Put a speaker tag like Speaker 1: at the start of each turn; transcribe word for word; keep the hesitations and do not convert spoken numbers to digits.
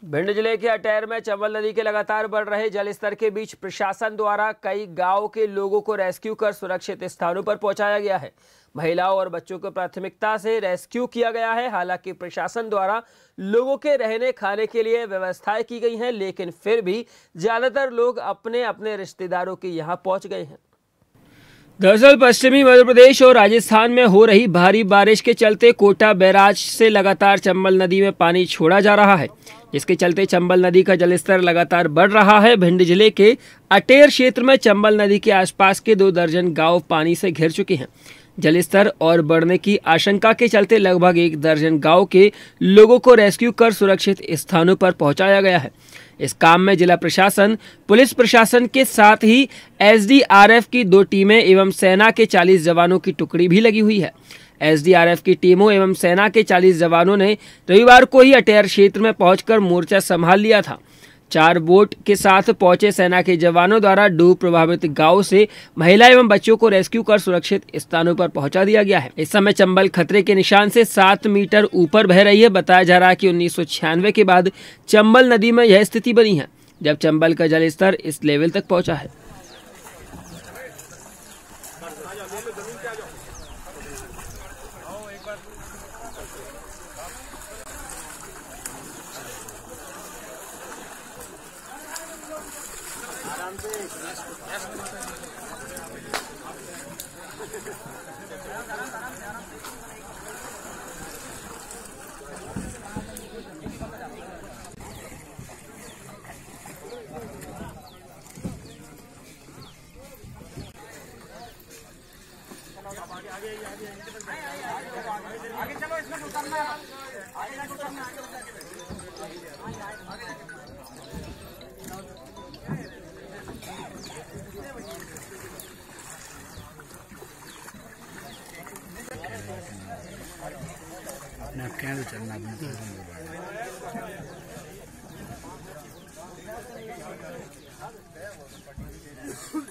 Speaker 1: भिंड जिले के अटैर में चंबल नदी के लगातार बढ़ रहे जलस्तर के बीच प्रशासन द्वारा कई गांव के लोगों को रेस्क्यू कर सुरक्षित स्थानों पर पहुंचाया गया है। महिलाओं और बच्चों को प्राथमिकता से रेस्क्यू किया गया है। हालांकि प्रशासन द्वारा लोगों के रहने खाने के लिए व्यवस्थाएं की गई हैं, लेकिन फिर भी ज्यादातर लोग अपने अपने रिश्तेदारों के यहां पहुंच गए हैं। दरअसल पश्चिमी मध्य प्रदेश और राजस्थान में हो रही भारी बारिश के चलते कोटा बैराज से लगातार चंबल नदी में पानी छोड़ा जा रहा है, जिसके चलते चंबल नदी का जलस्तर लगातार बढ़ रहा है। भिंड जिले के अटेर क्षेत्र में चंबल नदी के आसपास के दो दर्जन गांव पानी से घिर चुके हैं। जलस्तर और बढ़ने की आशंका के चलते लगभग एक दर्जन गांव के लोगों को रेस्क्यू कर सुरक्षित स्थानों पर पहुंचाया गया है। इस काम में जिला प्रशासन, पुलिस प्रशासन के साथ ही एस डी आर एफ की दो टीमें एवं सेना के चालीस जवानों की टुकड़ी भी लगी हुई है। एस डी आर एफ की टीमों एवं सेना के चालीस जवानों ने रविवार को ही अटेर क्षेत्र में पहुंचकर मोर्चा संभाल लिया था। चार बोट के साथ पहुंचे सेना के जवानों द्वारा डूब प्रभावित गांव से महिला एवं बच्चों को रेस्क्यू कर सुरक्षित स्थानों पर पहुंचा दिया गया है। इस समय चंबल खतरे के निशान से सात मीटर ऊपर बह रही है। बताया जा रहा है कि उन्नीस सौ छियानवे के बाद चंबल नदी में यह स्थिति बनी है, जब चंबल का जलस्तर इस लेवल तक पहुंचा है।
Speaker 2: आगे चलो, इसमें उतरना है, आगे ना उतरना है।
Speaker 3: अपने कैसे चलना अपने